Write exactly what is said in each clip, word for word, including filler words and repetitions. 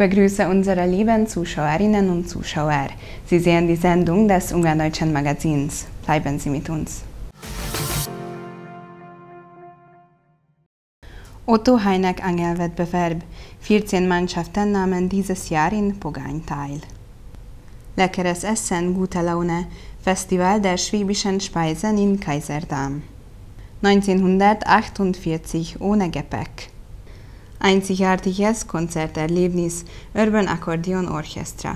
begrüße unsere lieben Zuschauerinnen und Zuschauer. Sie sehen die Sendung des Ungardeutschen Magazins. Bleiben Sie mit uns. Otto Heineck Angelwettbewerb. vierzehn Mannschaften nahmen dieses Jahr in Pogány teil. Leckeres Essen, gute Laune. Festival der schwäbischen Speisen in Kaiserdam. neunzehnhundertachtundvierzig ohne Gepäck. Einzigartiges Konzerterlebnis, Urban Accordion Orchestra.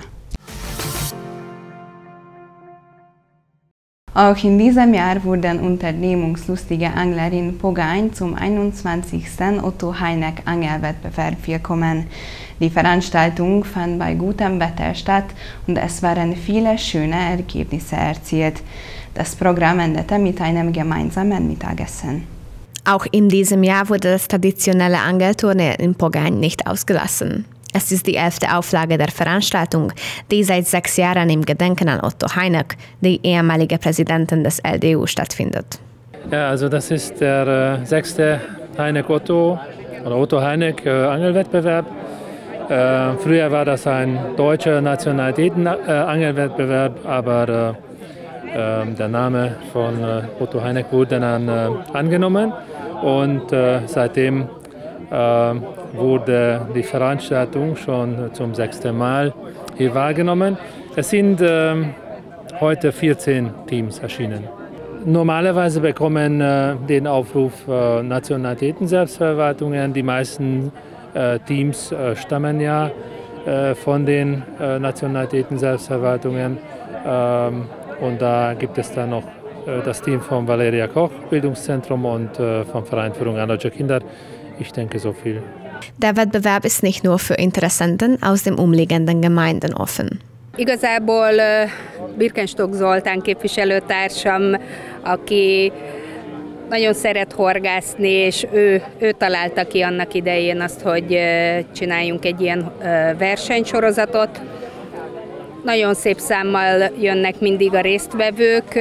Auch in diesem Jahr wurden unternehmungslustige Angler in Pogány zum einundzwanzigsten Otto Heineck Angelwettbewerb willkommen. Die Veranstaltung fand bei gutem Wetter statt und es waren viele schöne Ergebnisse erzielt. Das Programm endete mit einem gemeinsamen Mittagessen. Auch in diesem Jahr wurde das traditionelle Angelturnier in Pogány nicht ausgelassen. Es ist die elfte Auflage der Veranstaltung, die seit sechs Jahren im Gedenken an Otto Heineck, die ehemalige Präsidentin des L D U, stattfindet. Ja, also das ist der äh, sechste Heineck Otto oder Otto Heineck äh, Angelwettbewerb. Äh, früher war das ein deutscher Nationalitäten-Angelwettbewerb, äh, aber äh, äh, der Name von äh, Otto Heineck wurde dann äh, angenommen und äh, seitdem äh, wurde die Veranstaltung schon zum sechsten Mal hier wahrgenommen. Es sind äh, heute vierzehn Teams erschienen. Normalerweise bekommen äh, den Aufruf äh, Nationalitäten-Selbstverwaltungen. Die meisten äh, Teams äh, stammen ja äh, von den äh, Nationalitäten-Selbstverwaltungen. Ähm, und da gibt es dann noch äh, das Team vom Valeria Koch Bildungszentrum und äh, vom Verein für ungardeutsche Kinder. Ich denke, so viel. Der Wettbewerb ist nicht nur für Interessenten aus den umliegenden Gemeinden offen. Igazából Birkenstock Zoltán képviselőtársam, aki nagyon szeret horgászni, és ő, ő találta ki annak idején azt, hogy csináljunk egy ilyen versenysorozatot. Nagyon szép számmal jönnek mindig a résztvevők,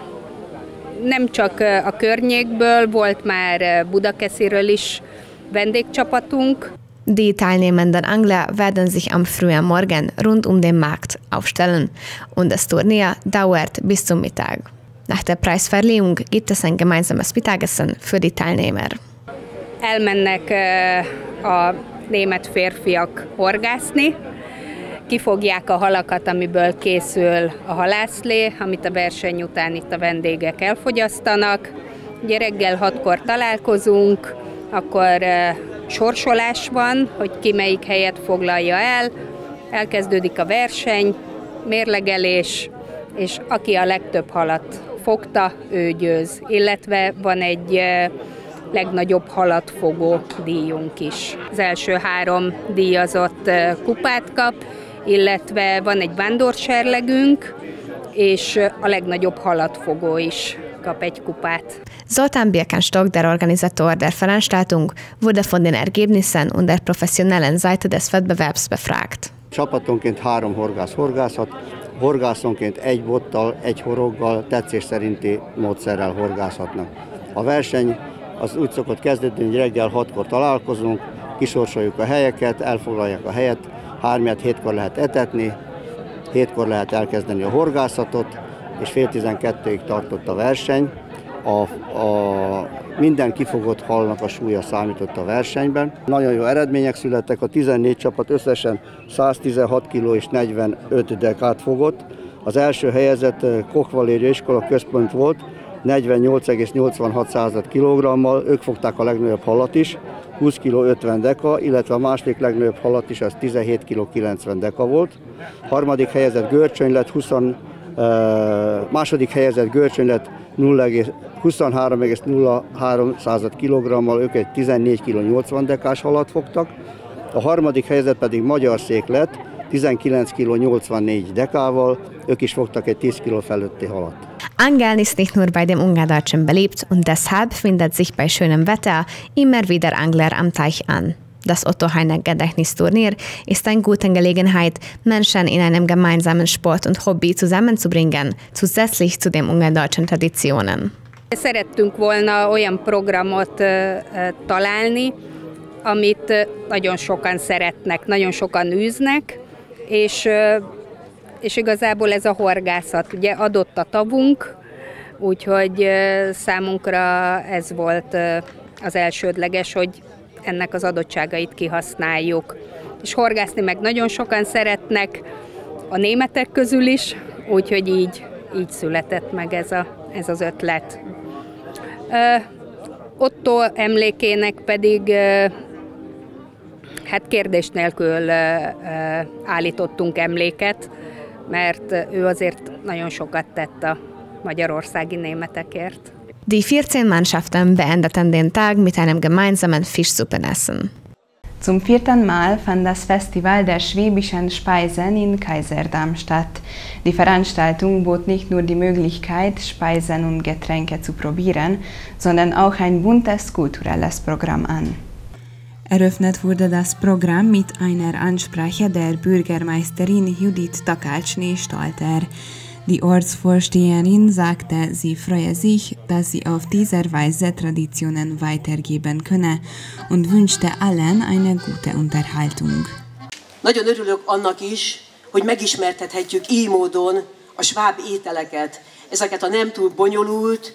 nem csak a környékből, volt már Budakesziről is Vendégcsapatunk. Die teilnehmenden Angler werden sich am frühen Morgen rund um den Markt aufstellen und das Turnier dauert bis zum Mittag. Nach der Preisverleihung gibt es ein gemeinsames Mittagessen für die Teilnehmer. Elmennek a német férfiak horgászni, kifogják a halakat, amiből készül a halászlé, amit a verseny után itt a vendégek elfogyasztanak. Ugye reggel hatkor találkozunk, akkor uh, sorsolás van, hogy ki melyik helyet foglalja el, elkezdődik a verseny, mérlegelés, és aki a legtöbb halat fogta, ő győz. Illetve van egy uh, legnagyobb halatfogó díjunk is. Az első három díjazott uh, kupát kap, illetve van egy vándorserlegünk, és a legnagyobb halatfogó is kap egy kupát. Zoltán Birkenstock, der Organisator der Veranstaltung, wurde von den Ergebnissen und der professionellen Seite des Wettbewerbs befragt. Csapatonként három horgász horgászhat, horgászonként egy bottal, egy horoggal, tetszés szerinti módszerrel horgászhatnak. A verseny az úgy szokott kezdődni, hogy reggel hatkor találkozunk, kisorsoljuk a helyeket, elfoglalják a helyet, hármiat hétkor lehet etetni, hétkor lehet elkezdeni a horgászatot, és fél tizenkettőig tartott a verseny. A, a, minden kifogott halnak a súlya számított a versenyben. Nagyon jó eredmények születtek, a tizennégy csapat összesen száztizenhat kiló és negyvenöt dekát fogott. Az első helyezett Koch Valéria Iskola Központ volt, negyvennyolc egész nyolcvanhat kilogrammal, ők fogták a legnagyobb halat is, húsz kiló ötven deka, illetve a második legnagyobb halat is, az tizenhét kiló kilencven deka volt. Harmadik helyezett Görcsöny lett, húsz, uh, második helyezett Görcsöny lett huszonhárom egész nulla három kilogrammal, ők egy tizennégy kiló nyolcvan dekás halat fogtak. A harmadik helyezett pedig Magyar Szék lett, tizenkilenc kiló nyolcvannégy dekával, ők is fogtak egy tíz kiló feletti halat. Angeln ist nicht nur bei dem Ungardeutschen beliebt und deshalb findet sich bei schönem Wetter immer wieder Angler am Teich an. Das Otto Heineck Gedächtnisturnier ist eine gute Gelegenheit, Menschen in einem gemeinsamen Sport und Hobby zusammenzubringen, zusätzlich zu den ungardeutschen Traditionen. Szerettünk volna olyan programot uh, találni, amit nagyon sokan szeretnek, nagyon sokan űznek, és, és igazából ez a horgászat. Ugye adott a tavunk, úgyhogy számunkra ez volt az elsődleges, hogy ennek az adottságait kihasználjuk. És horgászni meg nagyon sokan szeretnek, a németek közül is, úgyhogy így, így született meg ez, a, ez az ötlet. Otto emlékének pedig hát kérdés nélkül állítottunk emléket, mert ő azért nagyon sokat tett a magyarországi németekért. Die vierzehn Mannschaften beendeten den Tag mit einem gemeinsamen Fischsuppenessen. Zum vierten Mal fand das Festival der schwäbischen Speisen in Kaiserdamm statt. Die Veranstaltung bot nicht nur die Möglichkeit, Speisen und Getränke zu probieren, sondern auch ein buntes kulturelles Programm an. Eröffnet wurde das Programm mit einer Ansprache der Bürgermeisterin Judith Takácsné-Stalter. Die Ortsvorsteherin sagte, sie freue sich, dass sie auf dieser Weise Traditionen weitergeben könne und wünschte allen eine gute Unterhaltung. Nagyon örülök annak is, hogy megismertethetjük így módon a sváb ételeket, ezeket a nem túl bonyolult,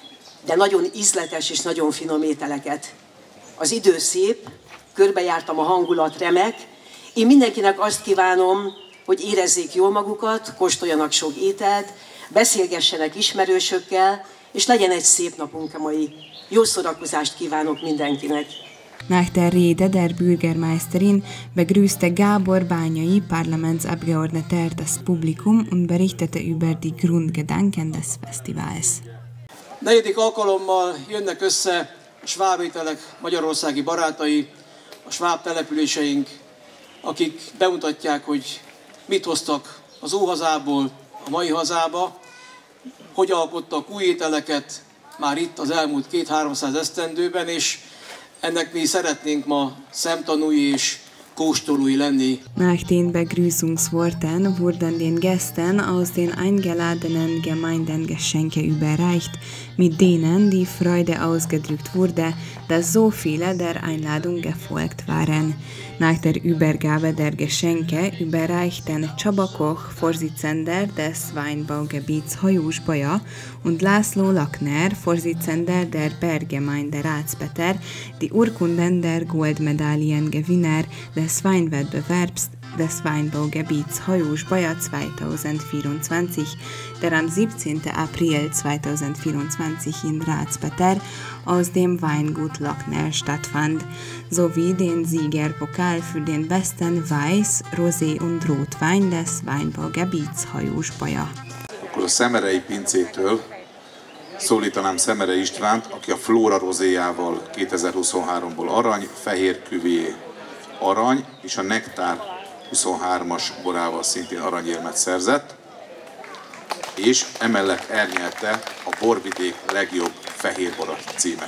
de nagyon ízletes és nagyon finom ételeket. Az idő szép, körbejártam, a hangulat remek. Én mindenkinek azt kívánom, hogy érezzék jól magukat, kóstoljanak sok ételt, beszélgessenek ismerősökkel, és legyen egy szép napunk a mai. Jó szórakozást kívánok mindenkinek! Nach der Rede der Bürgermeisterin begrüßte Gábor Bányai Parlamentsabgeordneter das Publikum und berichtete über die Grundgedanken des Festivals. Negyedik alkalommal jönnek össze a sváb ételek magyarországi barátai, a sváb településeink, akik bemutatják, hogy mit hoztak az óhazából a mai hazába, hogy alkottak új ételeket már itt az elmúlt két-háromszáz esztendőben, és ennek mi szeretnénk ma szemtanúi és kóstolói lenni. Nach den Begrüßungsworten wurden den Gästen aus den eingeladenen Gemeinden Geschenke überreicht, mit denen die Freude ausgedrückt wurde, dass so viele der Einladung gefolgt waren. Nach der Übergabe der Geschenke überreichten Csaba Koch, Vorsitzender des Weinbaugebiets Hajósbaja, und László Lakner, Vorsitzender der Berggemeinde Rácpeter, die Urkunden der Goldmedaillengewinner des Weinwettbewerbs des Weinbaugebiets Hajósbaja zweitausendvierundzwanzig, der am siebzehnten April zweitausendvierundzwanzig in Rácpeter aus dem Weingut Lakner stattfand, sowie den Siegerpokal für den besten Weiß-, Rosé- und Rotwein des Weinbaugebiets Hajósbaja. Akkor a szemerei pincétől szólítanám Szemere Istvánt, aki a Flóra rozéjával kétezer-huszonháromból arany, fehér küvé arany, és a Nektár huszonhármas borával szintén aranyérmet szerzett, és emellett elnyerte a Borvidék legjobb fehérbora címe,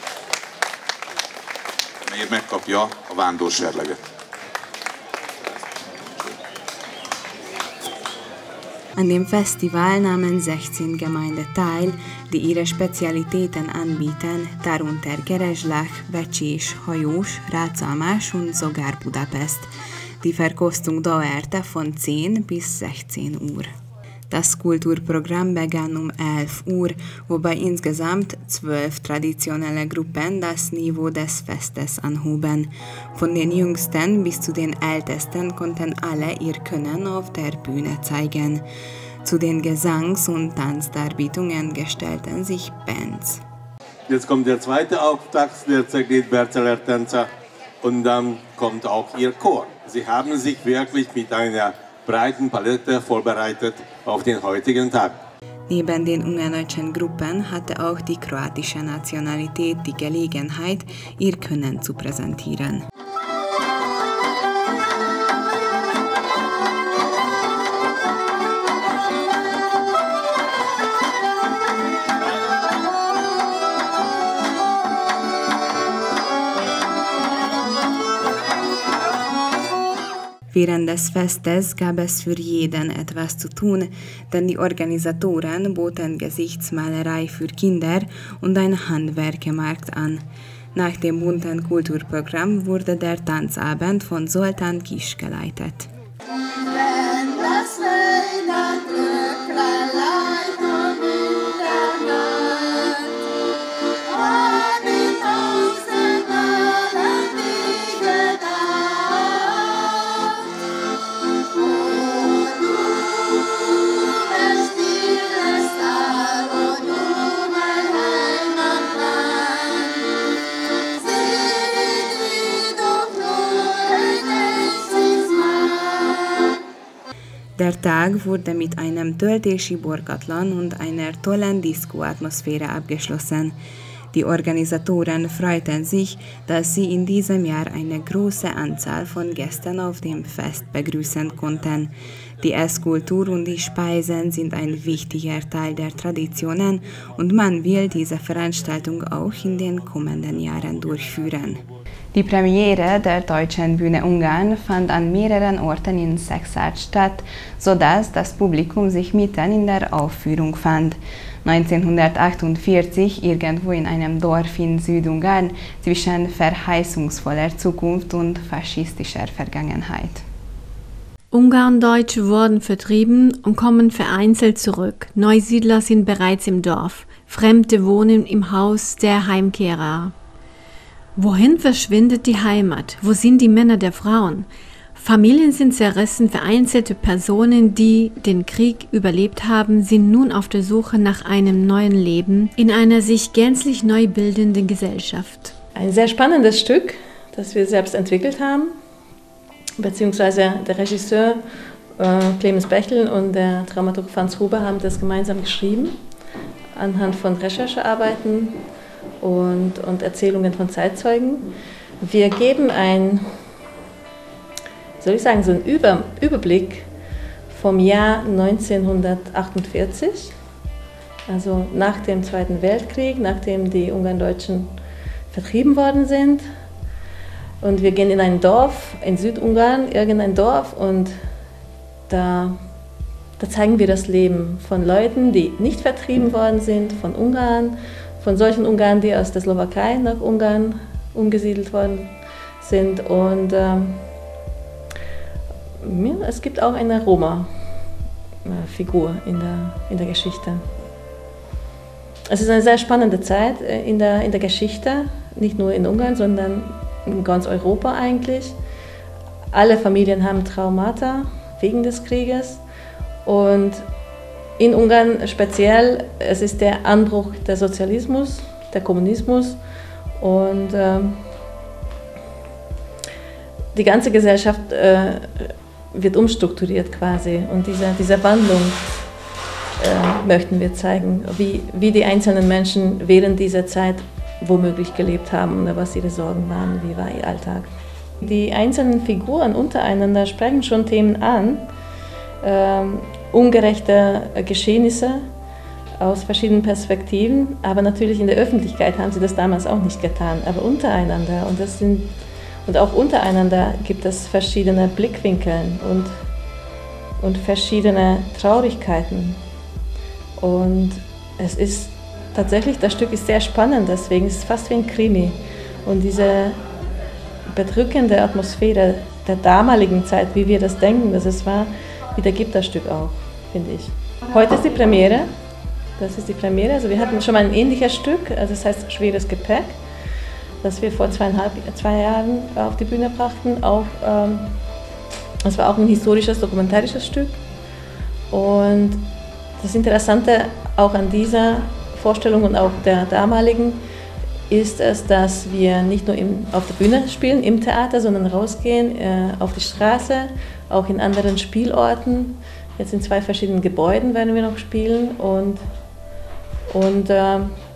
melyért megkapja a vándorserleget. An dem Festival nahmen sechzehn Gemeinden teil, die ihre Spezialitäten anbieten, darunter Gereslach, Becsés, Hajós, Rácalmás und sogar Budapest. Die Verkostung dauerte von zehn bis sechzehn Uhr. Das Kulturprogramm begann um elf Uhr, wobei insgesamt zwölf traditionelle Gruppen das Niveau des Festes anhoben. Von den Jüngsten bis zu den Ältesten konnten alle ihr Können auf der Bühne zeigen. Zu den Gesangs- und Tanzdarbietungen gestellten sich Bands. Jetzt kommt der zweite Auftakt, der Zerglet Berzeler Tänzer, und dann kommt auch ihr Chor. Sie haben sich wirklich mit einer breiten Palette vorbereitet auf den heutigen Tag. Neben den ungarischen Gruppen hatte auch die kroatische Nationalität die Gelegenheit, ihr Können zu präsentieren. Während des Festes gab es für jeden etwas zu tun, denn die Organisatoren boten Gesichtsmalerei für Kinder und einen Handwerkermarkt an. Nach dem bunten Kulturprogramm wurde der Tanzabend von Zoltán Kiss geleitet. Der Tag wurde mit einem Töltési Borgatlan und einer tollen Disco-Atmosphäre abgeschlossen. Die Organisatoren freuten sich, dass sie in diesem Jahr eine große Anzahl von Gästen auf dem Fest begrüßen konnten. Die Esskultur und die Speisen sind ein wichtiger Teil der Traditionen und man will diese Veranstaltung auch in den kommenden Jahren durchführen. Die Premiere der Deutschen Bühne Ungarn fand an mehreren Orten in Szekszárd statt, sodass das Publikum sich mitten in der Aufführung fand. neunzehnhundertachtundvierzig irgendwo in einem Dorf in Südungarn zwischen verheißungsvoller Zukunft und faschistischer Vergangenheit. Ungarndeutsche wurden vertrieben und kommen vereinzelt zurück. Neusiedler sind bereits im Dorf. Fremde wohnen im Haus der Heimkehrer. Wohin verschwindet die Heimat? Wo sind die Männer der Frauen? Familien sind zerrissen, vereinzelte Personen, die den Krieg überlebt haben, sind nun auf der Suche nach einem neuen Leben in einer sich gänzlich neu bildenden Gesellschaft. Ein sehr spannendes Stück, das wir selbst entwickelt haben, beziehungsweise der Regisseur äh, Clemens Bechtel und der Dramaturg Franz Huber haben das gemeinsam geschrieben, anhand von Recherchearbeiten und, und Erzählungen von Zeitzeugen. Wir geben ein, soll ich sagen, so einen Über, Überblick vom Jahr neunzehnhundertachtundvierzig, also nach dem Zweiten Weltkrieg, nachdem die Ungarndeutschen vertrieben worden sind. Und wir gehen in ein Dorf in Südungarn, irgendein Dorf, und da, da zeigen wir das Leben von Leuten, die nicht vertrieben worden sind, von Ungarn, von solchen Ungarn, die aus der Slowakei nach Ungarn umgesiedelt worden sind. Und ähm, ja, es gibt auch eine Roma-Figur in der, in der Geschichte. Es ist eine sehr spannende Zeit in der, in der Geschichte, nicht nur in Ungarn, sondern in ganz Europa eigentlich. Alle Familien haben Traumata wegen des Krieges und in Ungarn speziell, es ist der Anbruch des Sozialismus, der Kommunismus, und ähm, die ganze Gesellschaft äh, wird umstrukturiert quasi, und diese, diese Wandlung äh, möchten wir zeigen, wie, wie die einzelnen Menschen während dieser Zeit womöglich gelebt haben oder was ihre Sorgen waren, wie war ihr Alltag. Die einzelnen Figuren untereinander sprechen schon Themen an, ähm, ungerechte Geschehnisse aus verschiedenen Perspektiven, aber natürlich in der Öffentlichkeit haben sie das damals auch nicht getan, aber untereinander, und, das sind, und auch untereinander gibt es verschiedene Blickwinkel und, und verschiedene Traurigkeiten, und es ist tatsächlich, das Stück ist sehr spannend, deswegen ist es fast wie ein Krimi, und diese bedrückende Atmosphäre der damaligen Zeit, wie wir das denken, dass es war, wiedergibt das Stück auch, finde ich. Heute ist die Premiere, das ist die Premiere, also wir hatten schon mal ein ähnliches Stück, also das heißt Schweres Gepäck, das wir vor zweieinhalb, zwei Jahren auf die Bühne brachten. Auch, ähm, das war auch ein historisches, dokumentarisches Stück, und das Interessante auch an dieser Vorstellung und auch der damaligen ist es, dass wir nicht nur im, auf der Bühne spielen, im Theater, sondern rausgehen äh, auf die Straße, auch in anderen Spielorten. Jetzt in zwei verschiedenen Gebäuden werden wir noch spielen, und, und äh,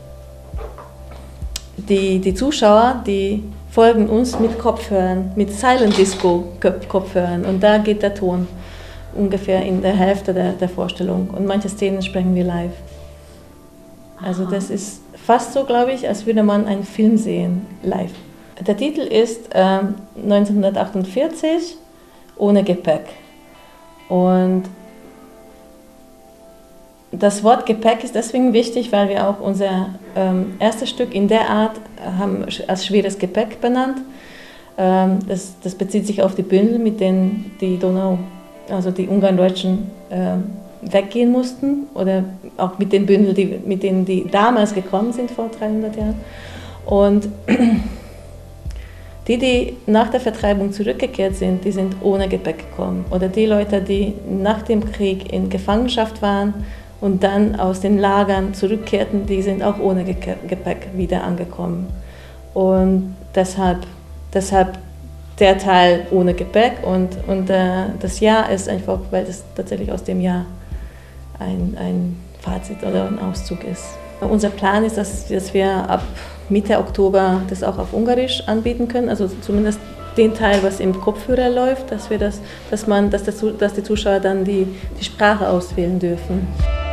die, die Zuschauer, die folgen uns mit Kopfhörern, mit Silent Disco Kopfhörern, und da geht der Ton ungefähr in der Hälfte der, der Vorstellung, und manche Szenen sprechen wir live. Also das ist fast so, glaube ich, als würde man einen Film sehen, live. Der Titel ist äh, neunzehnhundertachtundvierzig, ohne Gepäck. Und das Wort Gepäck ist deswegen wichtig, weil wir auch unser ähm, erstes Stück in der Art haben als schweres Gepäck benannt. Ähm, das, das bezieht sich auf die Bündel, mit denen die Donau, also die Ungarn-Deutschen ähm, weggehen mussten, oder auch mit den Bündeln, die, mit denen die damals gekommen sind, vor dreihundert Jahren. Und die, die nach der Vertreibung zurückgekehrt sind, die sind ohne Gepäck gekommen. Oder die Leute, die nach dem Krieg in Gefangenschaft waren und dann aus den Lagern zurückkehrten, die sind auch ohne Gepäck wieder angekommen. Und deshalb, deshalb der Teil ohne Gepäck, und, und äh, das Jahr ist einfach, weil das tatsächlich aus dem Jahr ein, ein Fazit oder ein Auszug ist. Unser Plan ist, dass, dass wir ab Mitte Oktober das auch auf Ungarisch anbieten können, also zumindest den Teil, was im Kopfhörer läuft, dass, wir das, dass, man, dass, das, dass die Zuschauer dann die, die Sprache auswählen dürfen.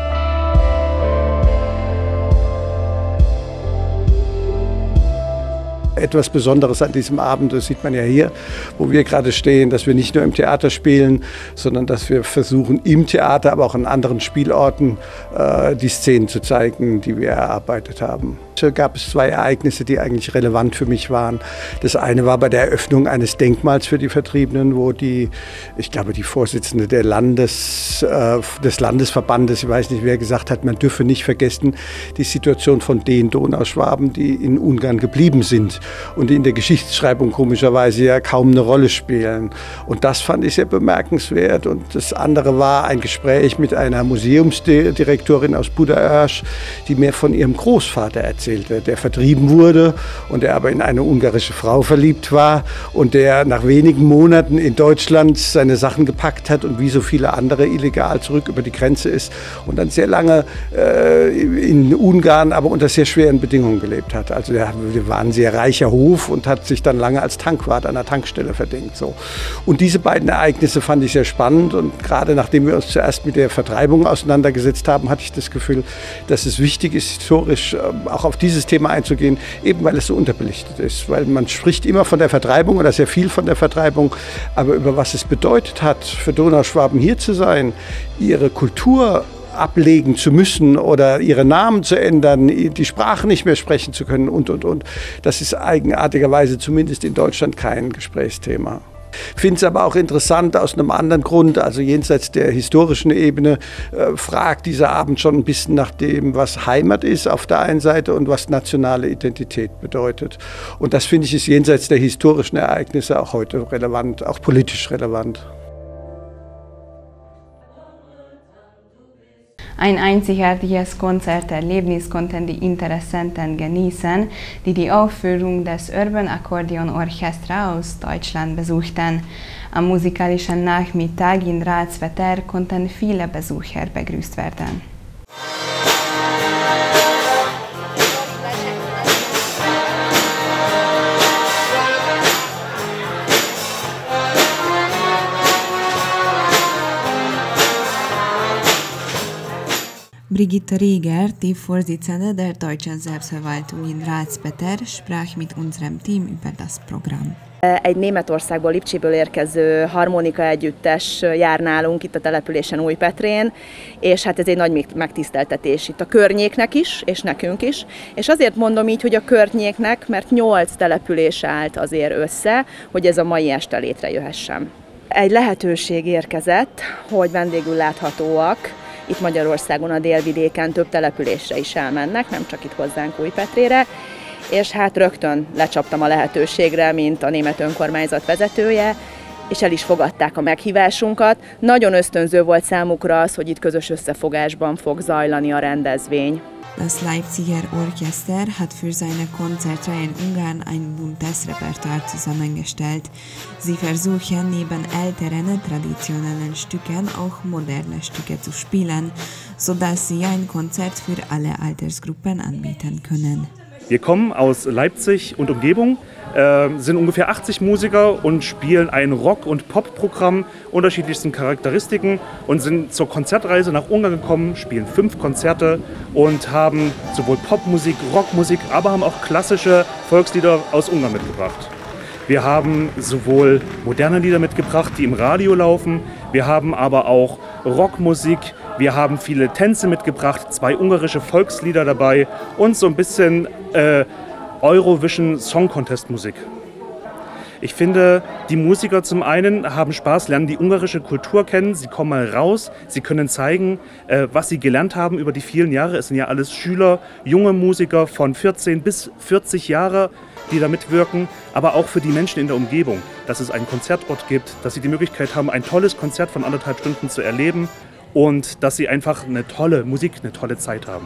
Etwas Besonderes an diesem Abend, das sieht man ja hier, wo wir gerade stehen, dass wir nicht nur im Theater spielen, sondern dass wir versuchen, im Theater, aber auch an anderen Spielorten äh, die Szenen zu zeigen, die wir erarbeitet haben. Da gab es zwei Ereignisse, die eigentlich relevant für mich waren. Das eine war bei der Eröffnung eines Denkmals für die Vertriebenen, wo die, ich glaube, die Vorsitzende der Landes, äh, des Landesverbandes, ich weiß nicht, wer gesagt hat, man dürfe nicht vergessen, die Situation von den Donauschwaben, die in Ungarn geblieben sind und die in der Geschichtsschreibung komischerweise ja kaum eine Rolle spielen. Und das fand ich sehr bemerkenswert. Und das andere war ein Gespräch mit einer Museumsdirektorin aus Budaörs, die mir von ihrem Großvater erzählte, der vertrieben wurde und der aber in eine ungarische Frau verliebt war und der nach wenigen Monaten in Deutschland seine Sachen gepackt hat und wie so viele andere illegal zurück über die Grenze ist und dann sehr lange äh, in Ungarn, aber unter sehr schweren Bedingungen gelebt hat. Also der, der war ein sehr reicher Hof und hat sich dann lange als Tankwart an der Tankstelle verdingt. So. Und diese beiden Ereignisse fand ich sehr spannend, und gerade nachdem wir uns zuerst mit der Vertreibung auseinandergesetzt haben, hatte ich das Gefühl, dass es wichtig ist, historisch äh, auch auf dieses Thema einzugehen, eben weil es so unterbelichtet ist. Weil man spricht immer von der Vertreibung oder sehr viel von der Vertreibung, aber über was es bedeutet hat, für Donauschwaben hier zu sein, ihre Kultur ablegen zu müssen oder ihre Namen zu ändern, die Sprache nicht mehr sprechen zu können und, und, und. Das ist eigenartigerweise zumindest in Deutschland kein Gesprächsthema. Ich finde es aber auch interessant aus einem anderen Grund, also jenseits der historischen Ebene, äh, fragt dieser Abend schon ein bisschen nach dem, was Heimat ist auf der einen Seite und was nationale Identität bedeutet. Und das, finde ich, ist jenseits der historischen Ereignisse auch heute relevant, auch politisch relevant. Ein einzigartiges Konzerterlebnis konnten die Interessenten genießen, die die Aufführung des Urban Akkordeon Orchestra aus Deutschland besuchten. Am musikalischen Nachmittag in Ratsvetter konnten viele Besucher begrüßt werden. Brigitte Reger, die Vorsitzende der Deutschen Selbstverwaltung in Ratsvetter, sprach mit unserem Team über das Programm. Egy Németországból, Lipcsiből érkező harmonika együttes jár nálunk itt a településen Újpetrén, és hát ez egy nagy megtiszteltetés itt a környéknek is, és nekünk is. És azért mondom így, hogy a környéknek, mert nyolc település állt azért össze, hogy ez a mai este létrejöhessen. Egy lehetőség érkezett, hogy vendégül láthatóak itt Magyarországon a délvidéken több településre is elmennek, nem csak itt hozzánk Újpetrére, és hát rögtön lecsaptam a lehetőségre, mint a német önkormányzat vezetője, és el is fogadták a meghívásunkat. Nagyon ösztönző volt számukra az, hogy itt közös összefogásban fog zajlani a rendezvény. Das Leipziger Orchester hat für seine Konzerte in Ungarn ein buntes Repertoire zusammengestellt. Sie versuchen neben älteren traditionellen Stücken auch moderne Stücke zu spielen, sodass sie ein Konzert für alle Altersgruppen anbieten können. Wir kommen aus Leipzig und Umgebung, äh, sind ungefähr achtzig Musiker und spielen ein Rock- und Pop-Programm unterschiedlichsten Charakteristiken und sind zur Konzertreise nach Ungarn gekommen, spielen fünf Konzerte und haben sowohl Popmusik, Rockmusik, aber haben auch klassische Volkslieder aus Ungarn mitgebracht. Wir haben sowohl moderne Lieder mitgebracht, die im Radio laufen, wir haben aber auch Rockmusik, Wir haben viele Tänze mitgebracht, zwei ungarische Volkslieder dabei und so ein bisschen äh, Eurovision Song Contest Musik. Ich finde, die Musiker zum einen haben Spaß, lernen die ungarische Kultur kennen, sie kommen mal raus, sie können zeigen, äh, was sie gelernt haben über die vielen Jahre. Es sind ja alles Schüler, junge Musiker von vierzehn bis vierzig Jahre, die da mitwirken, aber auch für die Menschen in der Umgebung, dass es einen Konzertort gibt, dass sie die Möglichkeit haben, ein tolles Konzert von anderthalb Stunden zu erleben und dass sie einfach eine tolle Musik, eine tolle Zeit haben.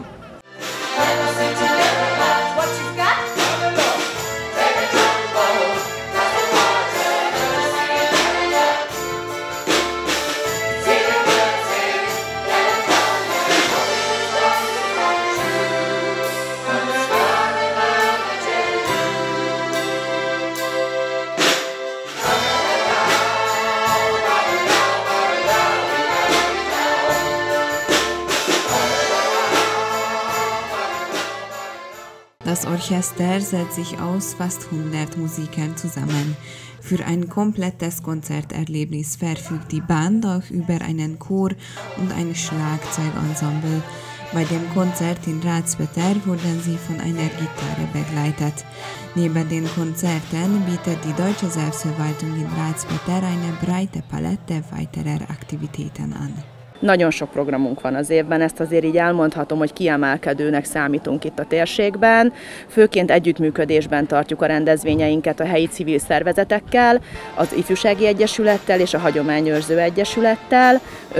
Das Orchester setzt sich aus fast hundert Musikern zusammen. Für ein komplettes Konzerterlebnis verfügt die Band auch über einen Chor und ein Schlagzeugensemble. Bei dem Konzert in Ratspeter wurden sie von einer Gitarre begleitet. Neben den Konzerten bietet die Deutsche Selbstverwaltung in Ratspeter eine breite Palette weiterer Aktivitäten an. Nagyon sok programunk van az évben, ezt azért így elmondhatom, hogy kiemelkedőnek számítunk itt a térségben. Főként együttműködésben tartjuk a rendezvényeinket a helyi civil szervezetekkel, az Ifjúsági Egyesülettel és a Hagyományőrző Egyesülettel.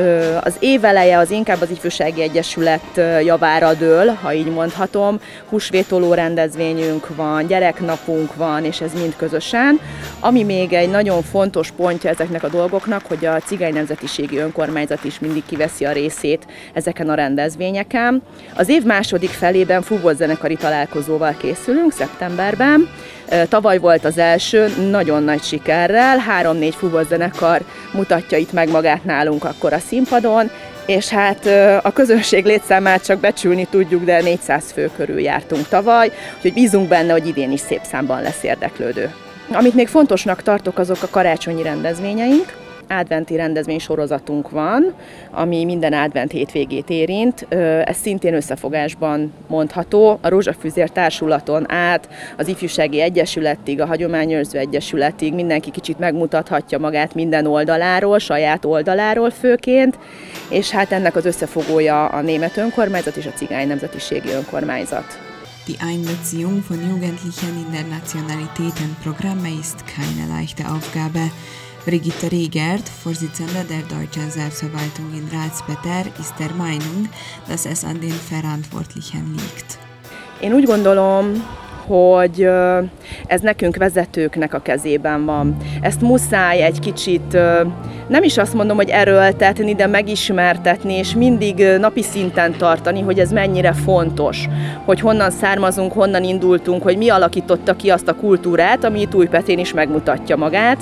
Az év eleje az inkább az Ifjúsági Egyesület javára dől, ha így mondhatom. Húsvétoló rendezvényünk van, gyereknapunk van, és ez mind közösen. Ami még egy nagyon fontos pontja ezeknek a dolgoknak, hogy a Cigány Nemzetiségi Önkormányzat is mindig kiveszi a részét ezeken a rendezvényeken. Az év második felében fúvózenekari találkozóval készülünk, szeptemberben. Tavaly volt az első, nagyon nagy sikerrel, három-négy fúvózenekar mutatja itt meg magát nálunk akkor a színpadon, és hát a közönség létszámát csak becsülni tudjuk, de négyszáz fő körül jártunk tavaly, úgyhogy bízunk benne, hogy idén is szép számban lesz érdeklődő. Amit még fontosnak tartok, azok a karácsonyi rendezvényeink. Adventi rendezvény sorozatunk van, ami minden advent hétvégét érint. Ez szintén összefogásban mondható. A Rózsafűzér társulaton át az Ifjúsági Egyesületig, a Hagyományőrző Egyesületig mindenki kicsit megmutathatja magát minden oldaláról, saját oldaláról főként, és hát ennek az összefogója a német önkormányzat és a Cigány Nemzetiségi Önkormányzat. Die Einbeziehung von Jugendlichen in der Nationalitätenprogramme ist keine leichte Aufgabe. Brigitte Regert, Vorsitzende der Deutschen Selbstverwaltung in Ratspeter, ist der Meinung, dass es an den Verantwortlichen liegt. Én úgy gondolom, hogy ez nekünk vezetőknek a kezében van. Ezt muszáj egy kicsit, nem is azt mondom, hogy erőltetni, de megismertetni, és mindig napi szinten tartani, hogy ez mennyire fontos, hogy honnan származunk, honnan indultunk, hogy mi alakította ki azt a kultúrát, ami itt Újpetén is megmutatja magát.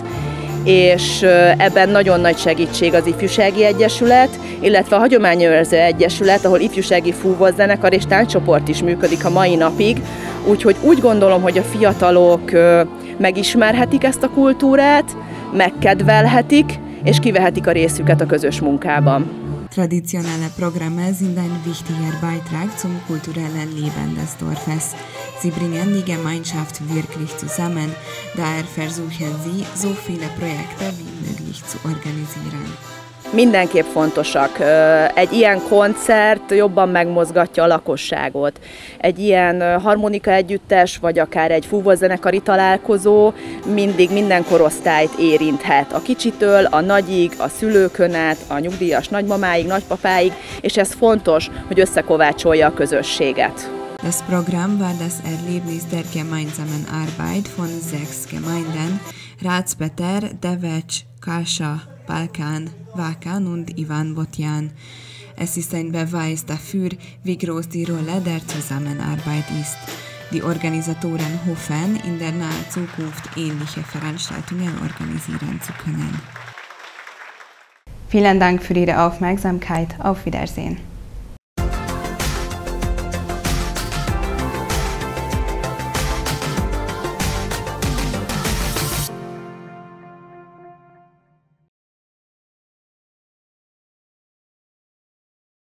És ebben nagyon nagy segítség az Ifjúsági Egyesület, illetve a Hagyományőrző Egyesület, ahol ifjúsági fúvózenekar és tánccsoport is működik a mai napig. Úgyhogy úgy gondolom, hogy a fiatalok megismerhetik ezt a kultúrát, megkedvelhetik, és kivehetik a részüket a közös munkában. Traditionelle Programme sind ein wichtiger Beitrag zum kulturellen Leben des Dorfes. Sie bringen die Gemeinschaft wirklich zusammen, daher versuchen sie, so viele Projekte wie möglich zu organisieren. Mindenképp fontosak. Egy ilyen koncert jobban megmozgatja a lakosságot. Egy ilyen harmonika együttes, vagy akár egy fúvózenekari találkozó mindig minden korosztályt érinthet. A kicsitől, a nagyig, a szülőkön át, a nyugdíjas nagymamáig, nagypapáig, és ez fontos, hogy összekovácsolja a közösséget. Das Programm war das Erlebnis der gemeinsamen Arbeit von sechs Gemeinden: Ratspeter, Devecs, Kasa, Balkan, Vákan und Ivan Botjan. Es ist ein Beweis dafür, wie groß die Rolle der Zusammenarbeit ist. Die Organisatoren hoffen, in der nahen Zukunft ähnliche Veranstaltungen organisieren zu können. Vielen Dank für Ihre Aufmerksamkeit. Auf Wiedersehen.